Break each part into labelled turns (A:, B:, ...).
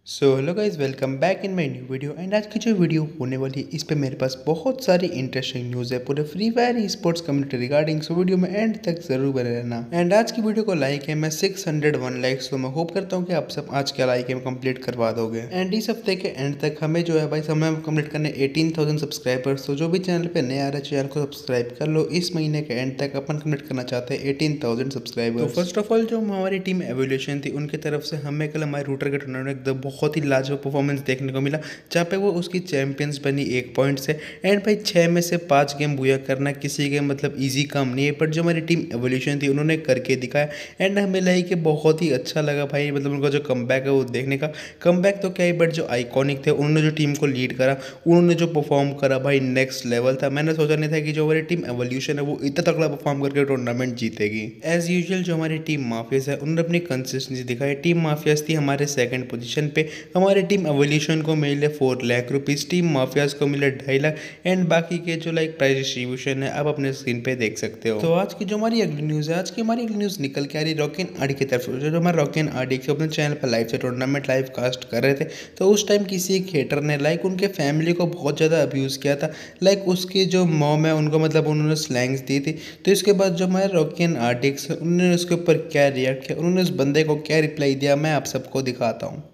A: So hello guys, welcome back in my new video. And आज की जो video होने वाली है इस पे मेरे पास बहुत सारी इंटरेस्टिंग न्यूज़ है पूरे Free Fire e sports community regarding. So video में एंड तक जरूर बने रहना। एंड आज की वीडियो को लाइक है मैं 601 लाइक्स, तो मैं होप करता हूँ कि आप सब आज के लाइक में कंप्लीट करवा दोगे। एंड इस हफ्ते के एंड तक हमें जो है भाई समय कंप्लीट करने 18,000 सब्सक्राइबर्स। तो जो भी चैनल पे नया आ रहा है चैनल को सब्सक्राइब कर लो। इस महीने के एंड तक अपन कंप्लीट करना चाहते हैं 18,000 सब्सक्राइबर्स। तो फर्स्ट ऑफ ऑल जो हमारी टीम एवोल्यूशन थी उनकी तरफ से हमें कल हमारे रूटर के टूर्नामेंट में बहुत ही लाजवाब परफॉर्मेंस देखने को मिला, जहाँ पे वो उसकी चैंपियंस बनी 1 पॉइंट से। एंड भाई 6 में से 5 गेम बुया करना किसी के मतलब इजी काम नहीं है, बट जो हमारी टीम एवोल्यूशन थी उन्होंने करके दिखाया। एंड हमें लगा कि बहुत ही अच्छा लगा भाई, मतलब उनका जो कमबैक है वो देखने का। कमबैक तो क्या ही, बट जो आइकॉनिक थे उन्होंने जो टीम को लीड करा, उन्होंने जो परफॉर्म करा भाई नेक्स्ट लेवल था। मैंने सोचा नहीं था कि जो हमारी टीम एवोल्यूशन है वो इतना तगड़ा परफॉर्म करके टूर्नामेंट जीतेगी। एज यूजुअल जो हमारी टीम माफियाज है उन्होंने अपनी कंसिस्टेंसी दिखाई। टीम माफियाज थी हमारे सेकंड पोजीशन पे, हमारी टीम एवोल्यूशन को मिले 4 लाख रुपीज़, टीम माफियाज को मिले 2.5 लाख। एंड बाकी के जो लाइक प्राइस डिस्ट्रीब्यूशन है आप अपने स्क्रीन पे देख सकते हो। तो आज की जो हमारी अगली न्यूज़ है, आज की हमारी अगली न्यूज़ निकल के आ रही रॉकिन आरडी की तरफ से। जो हमारे रॉकिन आरडी के अपने चैनल पर लाइव से टूर्नामेंट लाइव कास्ट कर रहे थे, तो उस टाइम किसी एक हेटर ने लाइक उनके फैमिली को बहुत ज़्यादा अब्यूज़ किया था। लाइक उसकी जो मॉम है उनको मतलब उन्होंने स्लैंग्स दी थी। तो इसके बाद जो हमारे रॉकिन आर्टिक्स उन्होंने उसके ऊपर क्या रिएक्ट किया, उन्होंने उस बंदे को क्या रिप्लाई दिया, मैं आप सबको दिखाता हूँ।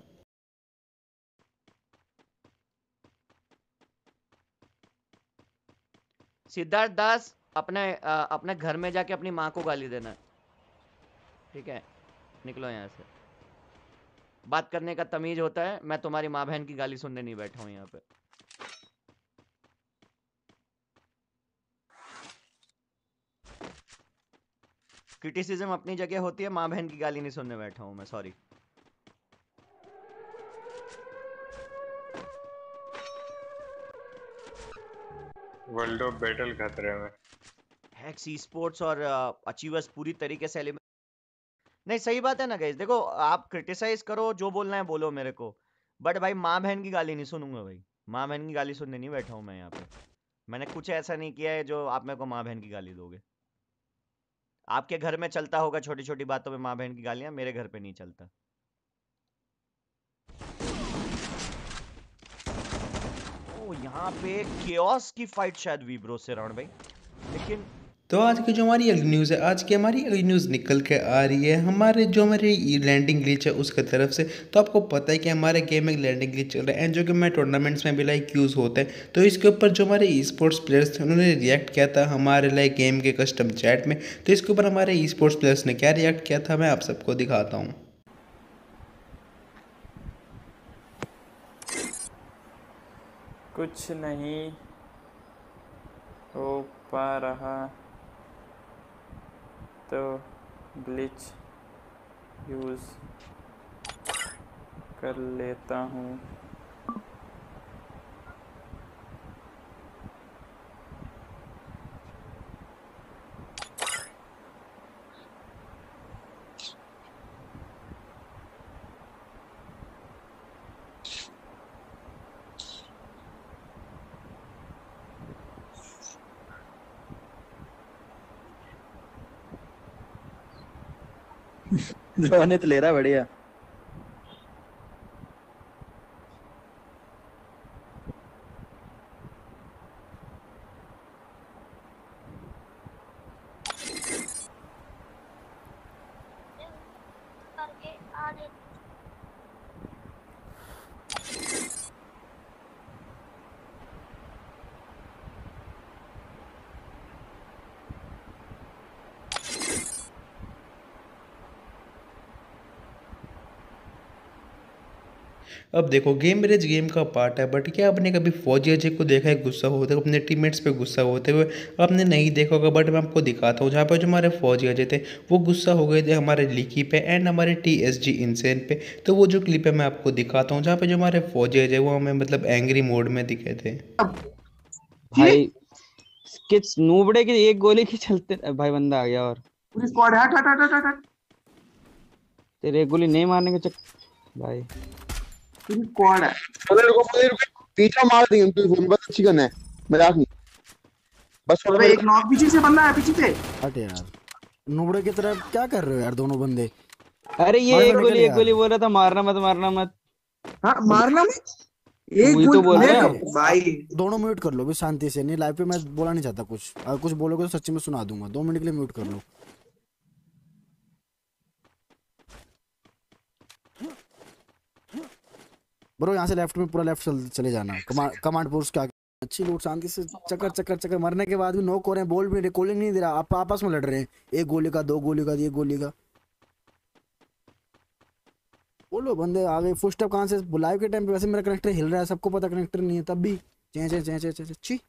B: सिद्धार्थ दास अपने घर में जाके अपनी माँ को गाली देना। ठीक है, निकलो यहाँ से। बात करने का तमीज होता है। मैं तुम्हारी माँ बहन की गाली सुनने नहीं बैठा हूँ यहाँ पे। क्रिटिसिज्म अपनी जगह होती है, माँ बहन की गाली नहीं सुनने बैठा हूँ मैं, सॉरी।
C: वर्ल्ड ऑफ बैटल खतरे में।
B: हैक्स ई स्पोर्ट्स और अचीवर्स पूरी तरीके से नहीं, सही बात है ना गाइस। देखो, आप क्रिटिसाइज करो, जो बोलना है बोलो मेरे को, बट भाई माँ बहन की गाली नहीं सुनूंगा भाई। माँ बहन की गाली सुनने नहीं बैठा हूँ मैं यहाँ पे। मैंने कुछ ऐसा नहीं किया है जो आप मेरे को माँ बहन की गाली दोगे। आपके घर में चलता होगा छोटी छोटी बातों में माँ बहन की गालियां, मेरे घर पे नहीं चलता। ओ, यहाँ पे केओस की फाइट शायद विब्रो से राउंड भाई, लेकिन
A: तो आज की जो हमारी अगली न्यूज़ है, आज की हमारी अगली न्यूज़ निकल के आ रही है हमारे जो हमारी लैंडिंग ग्लिच है उसके तरफ से। तो आपको पता है कि हमारे गेम में लैंडिंग ग्लिच चल रहा है, एंड जो कि हमारे टूर्नामेंट्स में भी लाइक यूज़ होता है। तो इसके ऊपर जो हमारे ई स्पोर्ट्स प्लेयर्स थे उन्होंने रिएक्ट किया था हमारे लाइक गेम के कस्टम चैट में। तो इसके ऊपर हमारे ई स्पोर्ट्स प्लेयर्स ने क्या रिएक्ट किया था मैं आप सबको दिखाता हूँ।
D: कुछ नहीं हो पा रहा तो ग्लिच यूज़ कर लेता हूँ।
E: रोनित ले रहा बढ़िया।
A: अब देखो गेम रेज गेम का पार्ट है, बट क्या आपने कभी फौजी अजय को देखा है गुस्सा होते हुए, अपने टीममेट्स पे गुस्सा होते हुए? आपने नहीं देखा होगा, बट मैं आपको दिखाता हूँ। जहाँ पर जो हमारे फौजी अजय थे वो गुस्सा हो गए थे हमारे लीकी पे एंड हमारे TSG इंसेन पे। तो वो जो क्लिप है मैं आपको दिखाता हूँ, जहाँ पे जो हमारे फौजी अजय वो हमें मतलब एंग्री मोड में दिखे थे।
E: भाई किस नूबड़े की एक गोली के चलते भाई बंदा आ गया। और
F: पूरी स्क्वाड हट हट हट हट हट।
E: तेरे एक गोली नहीं मारने के चक्कर भाई
F: पूरी स्क्वाड है।
G: मुझे पीछा मार दी उनकी फोन बस अच्छी गन है, मजाक नहीं। बस
F: अबे एक नॉक पीछे से बंदा है, पीछे से।
H: हट यार, नुबड़े की तरह क्या कर रहे हो यार दोनों बंदे।
E: अरे ये एक गोली बोल रहा था मारना मत मारना मत।
F: हाँ मारना मत, एक
E: वही तो
F: गोली
E: बोल
F: ले
E: रहे
F: लो
E: हैं।
F: भाई।
H: दोनों म्यूट कर लो भी शांति से, नहीं लाइव पे मैं बोला नहीं चाहता कुछ, अगर कुछ बोलोगे तो सच्ची में सुना दूंगा। 2 मिनट के लिए म्यूट कर लो। ब्रो यहाँ से लेफ्ट में पूरा लेफ्ट चले जाना, कमांड पोस्ट के आगे। अच्छी लूट शांति से, चक्कर चक्कर चक्कर, मरने के बाद भी नॉक हो रहे हैं, बॉल भी रिकॉलिंग नहीं दे रहा, आप आपस में लड़ रहे हैं, एक गोली का, 2 गोली का, 1 गोली का। बोलो बंदे आ गए। फुट स्टेप कहाँ से? लाइव के टाइम पे वैसे मेरा कनेक्टर हिल रहा है, सबको पता कनेक्टर नहीं है, तब भी चे चे चे चे चे चे छी।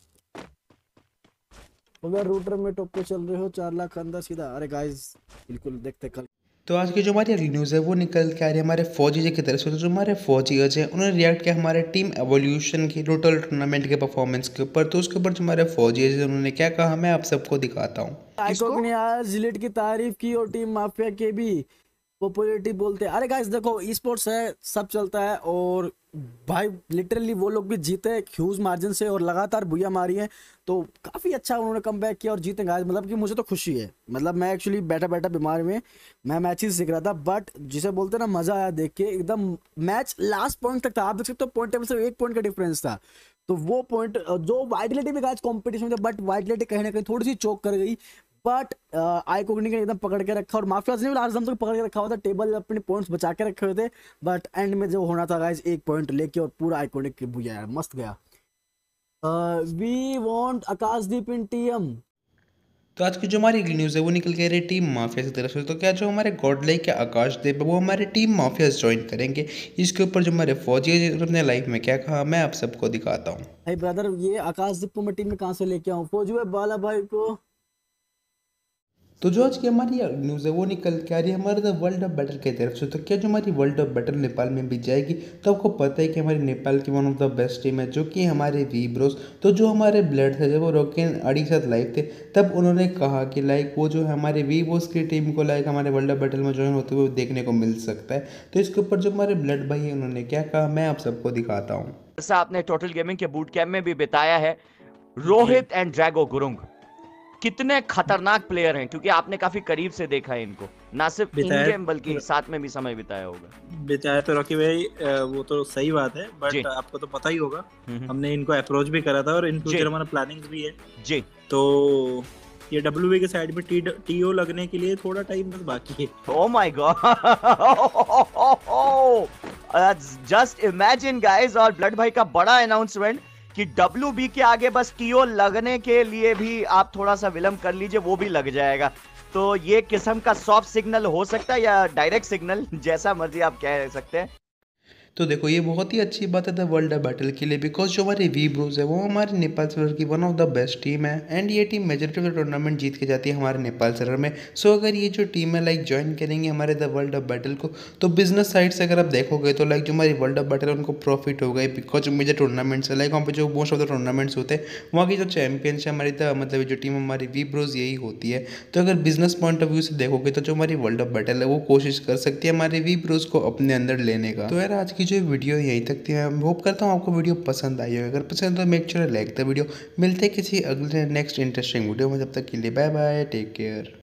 H: अगर रूटर में टॉप पे चल रहे हो 4 लाख अंदर सीधा। अरे गाइस बिल्कुल देखते कल।
A: तो आज की जो हमारी अगली न्यूज़ है वो निकल के आ रही है हमारे फौजी की तरफ से। तो जो हमारे फौजी हैं उन्होंने रिएक्ट किया हमारे टीम एवोल्यूशन की टोटल टूर्नामेंट के परफॉर्मेंस के ऊपर। तो उसके ऊपर जो हमारे फौजी हैं उन्होंने क्या कहा मैं आप सबको दिखाता हूँ।
H: आइकॉक ने आज जिलेट की तारीफ की और टीम माफिया के भी पॉपुलैरिटी बोलते हैं। अरे गाइस देखो ई स्पोर्ट्स है, सब चलता है, और भाई लिटरली वो लोग भी जीते ह्यूज मार्जिन से और लगातार भुइया मारी है, तो काफ़ी अच्छा उन्होंने कम बैक किया और जीते गाइस। मतलब कि मुझे तो खुशी है, मतलब मैं एक्चुअली बैठा बैठा बीमार में मैं मैचेस सीख रहा था, बट जिसे बोलते हैं ना मज़ा आया देख के एकदम। मैच लास्ट पॉइंट तक था, आप देख सकते हो पॉइंट टेबल से 1 पॉइंट का डिफरेंस था। तो वो पॉइंट जो वाइटलिटी भी गाइस कॉम्पिटिशन में था, बट वाइटलिटी कहीं ना कहीं थोड़ी सी चोक कर गई, बट आइकॉनिक ने एकदम पकड़ के रखा और माफियाज ने भी लास्ट दम तक पकड़ के रखा हुआ था, टेबल अपने पॉइंट्स बचा के रखे हुए थे, बट एंड में जो होना था गाइस 1 पॉइंट लेके और पूरा आइकॉनिक के भूया यार मस्त गया। We want Akashdeep in TM.
A: तो आज की जो हमारी अगली न्यूज़ है वो निकल के आ रही है टीम माफिया की तरफ से। तो क्या जो हमारे गॉडलाइक के आकाशदीप है वो हमारे टीम माफियाज ज्वाइन करेंगे। इसके ऊपर जो हमारे फौजी है अपने लाइफ में क्या कहा मैं आप सबको दिखाता हूँ।
H: भाई ब्रदर ये आकाशदीप को मैं टीम में कहाँ से लेके आऊँ? फौजी भाई बाला भाई को।
A: तो जो आज की हमारी न्यूज़ है वो निकल के आ रही है हमारे द वर्ल्ड ऑफ बैटल की तरफ से। तो क्या जो हमारी वर्ल्ड ऑफ बैटल नेपाल में भी जाएगी? तो आपको पता है कि हमारी नेपाल की one of the best team है जो कि हमारे वी ब्रोस। तो जो हमारे ब्लड थे जब वो रोकेन अड़ी साथ लाइव थे तब उन्होंने कहा कि लाइक वो जो है हमारे वी ब्रोस की टीम को लाइक हमारे वर्ल्ड ऑफ बैटल में ज्वाइन होते हुए देखने को मिल सकता है। तो इसके ऊपर जो हमारे ब्लड भाई है उन्होंने क्या कहा मैं आप सबको दिखाता हूँ।
B: जैसा आपने टोटल गेमिंग के बूट कैंप में भी बिताया है, रोहित एंड ड्रैगो गुरुंग कितने खतरनाक प्लेयर हैं, क्योंकि आपने काफी करीब से देखा है इनको, ना सिर्फ इन गेम बल्कि साथ में भी समय बिताया होगा।
I: बिताया तो रॉकी भाई वो तो सही बात है, बट आपको तो पता ही होगा हमने इनको अप्रोच भी करा था और इन फ्यूचर हमारा प्लानिंग्स भी है
B: जी। तो
I: ये डब्ल्यूबी के साइड में टीओ लगने के लिए थोड़ा टाइम बस बाकी है।
B: Oh my god, just imagine guys. और ब्लड भाई का बड़ा अनाउंसमेंट कि WB के आगे बस टीओ लगने के लिए भी आप थोड़ा सा विलंब कर लीजिए, वो भी लग जाएगा। तो ये किस्म का सॉफ्ट सिग्नल हो सकता है या डायरेक्ट सिग्नल, जैसा मर्जी आप कह सकते हैं।
A: तो देखो ये बहुत ही अच्छी बात है द वर्ल्ड बैटल के लिए, बिकॉज जो हमारे वी ब्रोज है वो हमारे नेपाल सर्वर की one of the best team है एंड ये team majority of the tournament जीत के जाती है हमारे नेपाल सर्वर में। सो अगर ये जो टीम है लाइक ज्वाइन करेंगे हमारे द वर्ल्ड ऑफ बैटल को, तो बिजनेस साइड से अगर आप देखोगे तो लाइक जो हमारी वर्ल्ड ऑफ बैटल है उनको प्रॉफिट होगा, बिकॉज जो मेजर टूर्नामेंट्स है लाइक वहाँ पे जो मोस्ट ऑफ द टूर्नामेंट्स होते हैं वहाँ की जो चैंपियंस है हमारी मतलब जो टीम हमारी वी ब्रोज यही होती है। तो अगर बिजनेस पॉइंट ऑफ व्यू से देखोगे तो जो हमारी वर्ल्ड ऑफ बैटल है वो कोशिश कर सकती है हमारे वी ब्रोज को अपने अंदर लेने का। तो यार आज की जो वीडियो यही तक थी। मैं होप करता हूँ आपको वीडियो पसंद आई हो। अगर पसंद तो make sure like the video. मिलते हैं किसी अगले नेक्स्ट इंटरेस्टिंग वीडियो में, जब तक के लिए बाय बाय, टेक केयर।